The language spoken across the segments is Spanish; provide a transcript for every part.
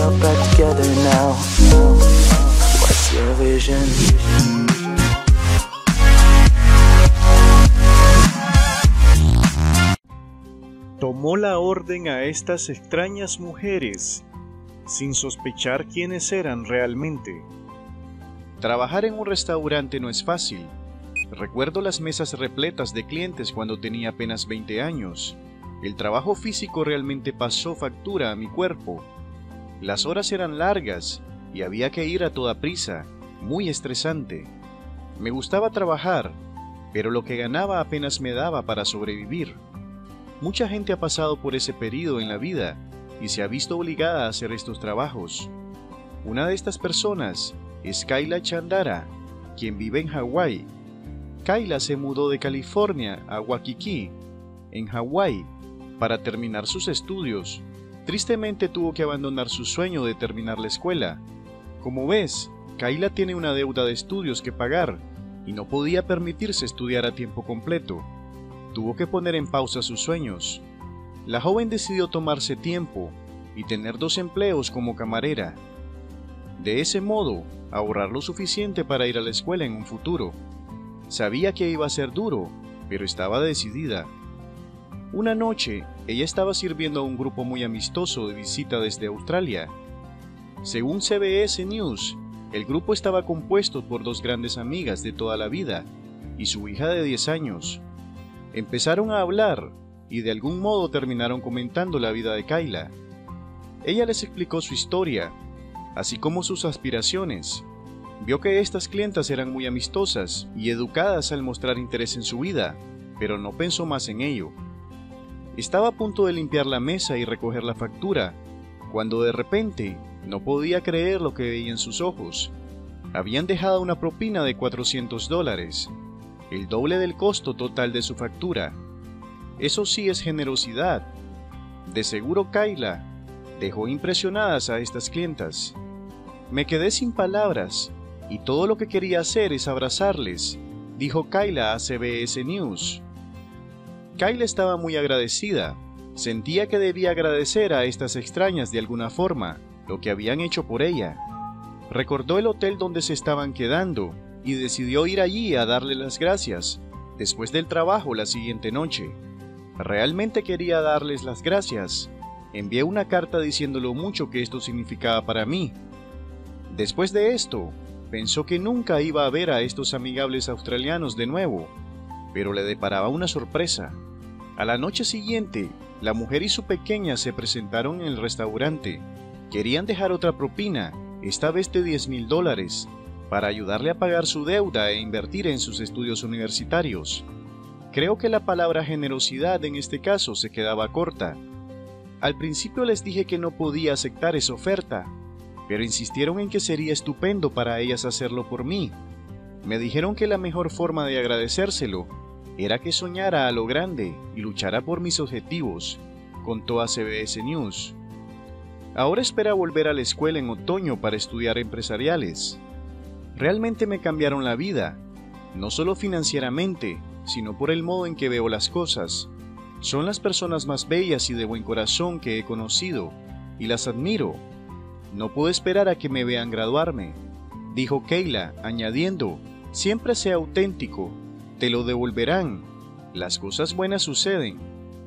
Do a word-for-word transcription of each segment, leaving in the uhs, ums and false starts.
ourselves back together now. What's your vision? Tomó la orden a estas extrañas mujeres, sin sospechar quiénes eran realmente. Trabajar en un restaurante no es fácil. Recuerdo las mesas repletas de clientes cuando tenía apenas veinte años. El trabajo físico realmente pasó factura a mi cuerpo. Las horas eran largas y había que ir a toda prisa, muy estresante. Me gustaba trabajar, pero lo que ganaba apenas me daba para sobrevivir. Mucha gente ha pasado por ese periodo en la vida y se ha visto obligada a hacer estos trabajos. Una de estas personas es Kayla Chandara, quien vive en Hawái. Kayla se mudó de California a Waikiki, en Hawái, para terminar sus estudios. Tristemente tuvo que abandonar su sueño de terminar la escuela. Como ves, Kayla tiene una deuda de estudios que pagar y no podía permitirse estudiar a tiempo completo. Tuvo que poner en pausa sus sueños. La joven decidió tomarse tiempo y tener dos empleos como camarera. De ese modo, ahorrar lo suficiente para ir a la escuela en un futuro. Sabía que iba a ser duro, pero estaba decidida. Una noche, ella estaba sirviendo a un grupo muy amistoso de visita desde Australia. Según C B S News, el grupo estaba compuesto por dos grandes amigas de toda la vida y su hija de diez años. Empezaron a hablar y de algún modo terminaron comentando la vida de Kayla. Ella les explicó su historia, así como sus aspiraciones. Vio que estas clientas eran muy amistosas y educadas al mostrar interés en su vida, pero no pensó más en ello. Estaba a punto de limpiar la mesa y recoger la factura, cuando de repente no podía creer lo que veía en sus ojos. Habían dejado una propina de cuatrocientos dólares, el doble del costo total de su factura. Eso sí es generosidad. De seguro Kayla dejó impresionadas a estas clientas. Me quedé sin palabras y todo lo que quería hacer es abrazarles, dijo Kayla a C B S News. Kayla estaba muy agradecida. Sentía que debía agradecer a estas extrañas de alguna forma lo que habían hecho por ella. Recordó el hotel donde se estaban quedando y decidió ir allí a darle las gracias después del trabajo la siguiente noche. Realmente quería darles las gracias. Envié una carta diciendo lo mucho que esto significaba para mí. Después de esto, pensó que nunca iba a ver a estos amigables australianos de nuevo, pero le deparaba una sorpresa. A la noche siguiente, la mujer y su pequeña se presentaron en el restaurante. Querían dejar otra propina, esta vez de diez mil dólares, para ayudarle a pagar su deuda e invertir en sus estudios universitarios. Creo que la palabra generosidad en este caso se quedaba corta. Al principio les dije que no podía aceptar esa oferta, pero insistieron en que sería estupendo para ellas hacerlo por mí. Me dijeron que la mejor forma de agradecérselo era que soñara a lo grande y luchara por mis objetivos, contó a C B S News. Ahora espera volver a la escuela en otoño para estudiar empresariales. Realmente me cambiaron la vida, no solo financieramente, sino por el modo en que veo las cosas. Son las personas más bellas y de buen corazón que he conocido, y las admiro. No puedo esperar a que me vean graduarme, dijo Kayla, añadiendo, siempre sea auténtico, te lo devolverán, las cosas buenas suceden.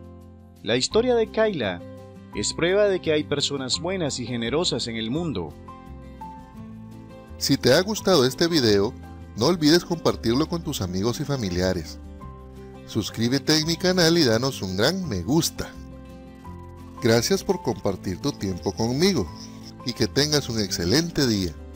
La historia de Kayla es prueba de que hay personas buenas y generosas en el mundo. Si te ha gustado este video, no olvides compartirlo con tus amigos y familiares. Suscríbete a mi canal y danos un gran me gusta. Gracias por compartir tu tiempo conmigo y que tengas un excelente día.